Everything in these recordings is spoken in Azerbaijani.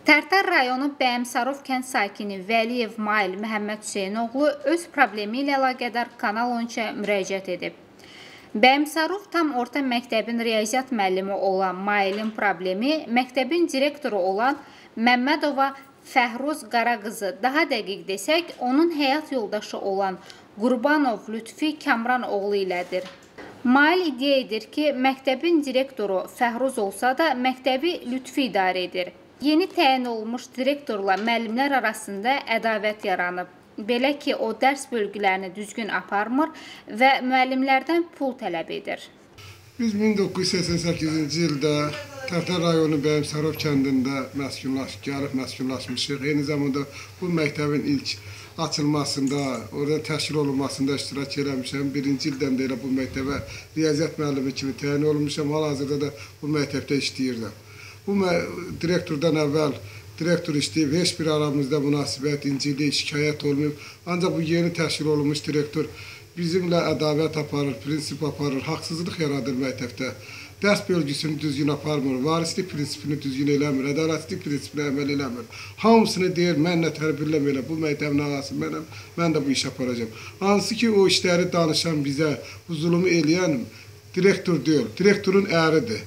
Tərtər rayonu Bəyəmsarov kənd sakini Vəliyev Mail Məhəmməd Hüseynoğlu öz problemi ilə əlaqədar Kanal 13-ə müraciət edib. Bəyəmsarov tam orta məktəbin riyaziyyat müəllimi olan Mailin problemi məktəbin direktoru olan Məmmədova Fəhruz Qaraqızı, daha dəqiq desək, onun həyat yoldaşı olan Qurbanov Lütfi Kamran oğlu ilədir. Mail iddia edir ki, məktəbin direktoru Fəhruz olsa da məktəbi Lütfi idarə edir. Yeni təyin olmuş direktorla müəllimlər arasında ədavət yaranıb. Belə ki, o dərs bölgülərini düzgün aparmır və müəllimlərdən pul tələb edir. Biz 1988-ci ildə Tərtər rayonu Bəyəmsarov kəndində məskunlaşmışıq. Eyni zamanda bu məktəbin ilk açılmasında, orada təşkil olunmasında iştirak eləmişəm. Birinci ildən də elə bu məktəbə riyaziyyat müəllimi kimi təyin olmuşam. Hal-hazırda da bu məktəbdə işləyirəm. Bu direktordan əvvəl direktor işləyib, heç bir aramızda münasibət, incilik, şikayət olmayıb. Ancaq bu yeni təşkil olunmuş direktor bizimlə ədavət aparır, prinsip aparır, haqsızlıq yaradır məktəbdə. Dərs bölgüsünü düzgün aparmır, varislik prinsipini düzgün eləmir, ədalətlik prinsipini əməl eləmir. Hamısını deyir, mənlə tərbiyələm elə, bu məktəbin ağası mənəm, mən də bu iş aparacağım. Hansı ki, o işləri danışan bizə, bu zulümü eləyən direktor deyil, direktorun əridir.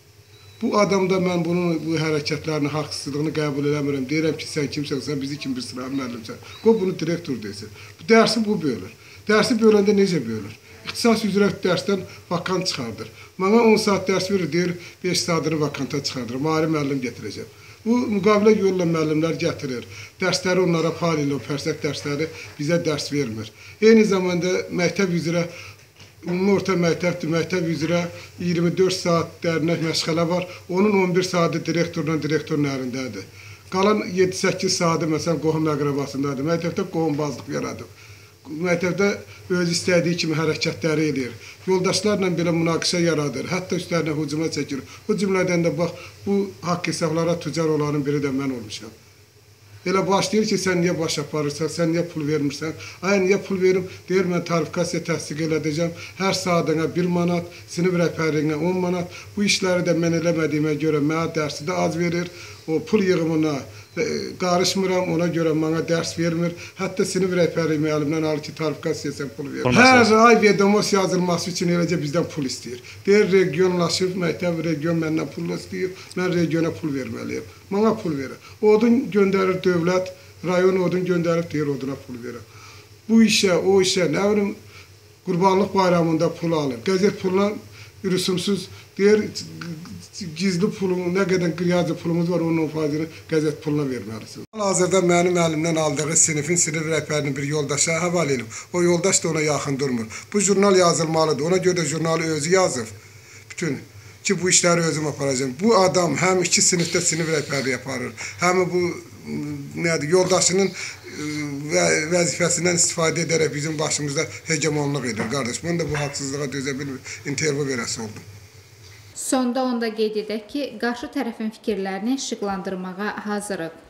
Bu adamda mən bunun bu hərəkətlərini, haqsızlığını qəbul eləmirəm. Deyirəm ki, sən kimsən, sən bizi kim bir sıra müəllimsən. Qoy bunu direktor desin. Bu dərsi bu bölür. Dərsi böləndə necə bölür? İxtisas üzrə dərsdən vakant çıxardır. Mənə 10 saat dərs verir, deyir 5 saatını vakanta çıxardır. Mali müəllim gətirəcəm. Bu müqavilə yolla müəllimlər gətirir. Dərsləri onlara paralel, fərsək dərsləri bizə dərs vermir. Eyni zamanda məktəb üzrə ümumi orta məktəbdir, məktəb üzrə 24 saat dərinə məşğələ var. Onun 11 saatı direktorla direktorun əlindədir. Qalan 7-8 saatı məsələn qohum əqrəbasındadır. Məktəbdə qohumbazlıq yaradıb. Məktəbdə öz istədiyi kimi hərəkətləri edir. Yoldaşlarla belə münaqişə yaradır. Hətta üstlərinə hücuma çəkir. Bu cümlədən də bax, bu haqq hesablara tüccar olanın biri də mən olmuşam. Elə başlayır ki, sən niyə baş aparırsan, sən niyə pul vermirsən? Ay, niyə pul verim? Deyir, mən tarifikasiya təsdiq elədəcəm. Hər saatına 1 manat, sinif rəhbərliyinə 10 manat. Bu işləri də mən eləmədiyimə görə mənə dərsi də az verir. O pul yığımına qarışmıram, ona görə mənə dərs vermir. Hətta sinif rəhbərliyi müəllimdən alır ki, tarifikasiya sən pul verir. Hər ay vedomoz yazılması üçün eləcə bizdən pul istəyir. Deyir, regionlaşıb, məktəb region məndən pul istəyir, mən regiona pul verməliyim. Mənə pul verir. Odun göndərir dövlət, rayon odun göndərib, deyir, oduna pul verir. Bu işə, o işə, nə bilim, qurbanlıq bayramında pul alır. Qəzet puluna rüsumsuz, deyir, gizli pulun, nə qədər qiyazı pulumuz var, onun faizini qəzet puluna verməlisiniz. Hal-hazırda mənim əlimdən aldığı sinif rəhbərinin bir yoldaşa həvalə edib. O yoldaş da ona yaxın durmur. Bu jurnal yazılmalıdır, ona görə də jurnalı özü yazıb. Bütün ki, bu işləri özüm aparacağım. Bu adam həm 2 sinifdə sinif rəhbərliyi aparır, həm bu yoldaşının vəzifəsindən istifadə edərək bizim başımızda hegemonluq edir, qardaş. Mən də bu haqsızlığa dözə bilmir, intervyu verəsi oldum. Sonda onda qeyd edək ki, qarşı tərəfin fikirlərini işıqlandırmağa hazırıq.